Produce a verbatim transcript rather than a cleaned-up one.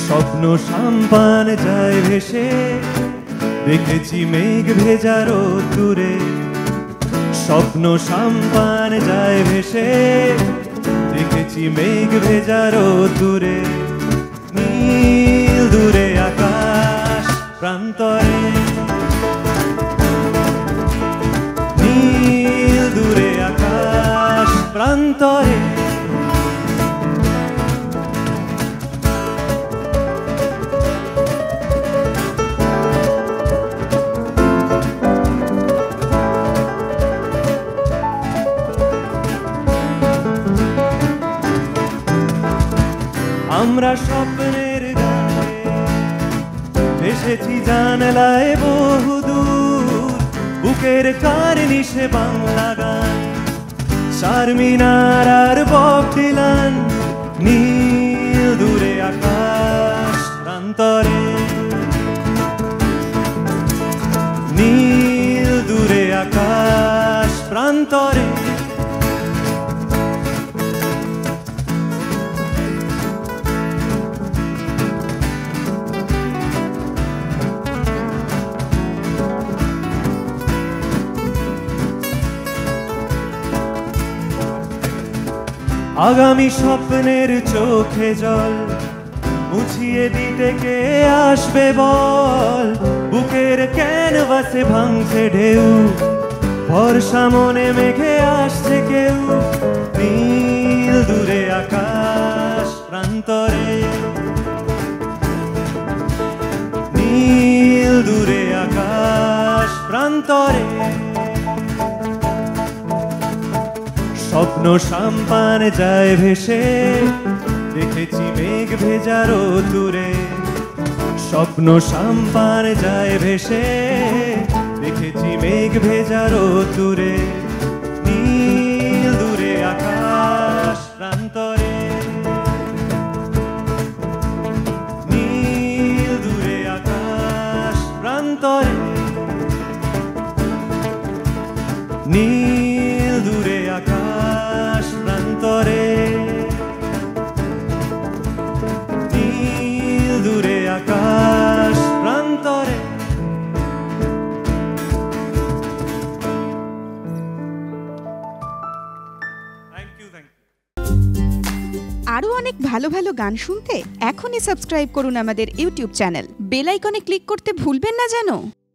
স্বপ্ন সাম্পান যায় ভেসে, দেখেছি মেঘ ভেজা রোদ্দুরে। স্বপ্ন সাম্পান যায় ভেসে, দেখেছি মেঘ ভেজা রোদ্দুরে। নীল দূরে আকাশ প্রান্তরে, নীল দূরে আকাশ প্রান্তরে। আমরা স্বপ্নের গানে ভেসেছি জানালায় বহুদূর, বুকের কার্নিশে বাংলা গান, চারমিনার আর বব ডিলান। নীল দূরে আকাশ প্রান্তরে, নীল দূরে আকাশ প্রান্তরে। আগামী স্বপ্নের চোখে জল মুছিয়ে দিতে কে আসবে বল? বুকের ক্যানভাসে ভাঙছে ঢেউ, ভরসা মনে মেঘে আসছে কেউ। নীল দূরে আকাশ প্রান্তরে, নীল দূরে আকাশ প্রান্তরে। স্বপ্ন সাম্পান যায় ভেসে, দেখেছি মেঘ ভেজা রোদ্দুরে। স্বপ্ন সাম্পান যায় ভেসে, দেখেছি মেঘ ভেজা রোদ্দুরে। নীল দূরে আকাশ প্রান্তরে, নীল দূরে আকাশ প্রান্তরে। নীল দূরে আকাশ প্রান্তরে, নীল দূরে আকাশ প্রান্তরে। আরো অনেক ভালো ভালো গান শুনতে এখনই সাবস্ক্রাইব করুন আমাদের ইউটিউব চ্যানেল। বেল আইকনে ক্লিক করতে ভুলবেন না যেন।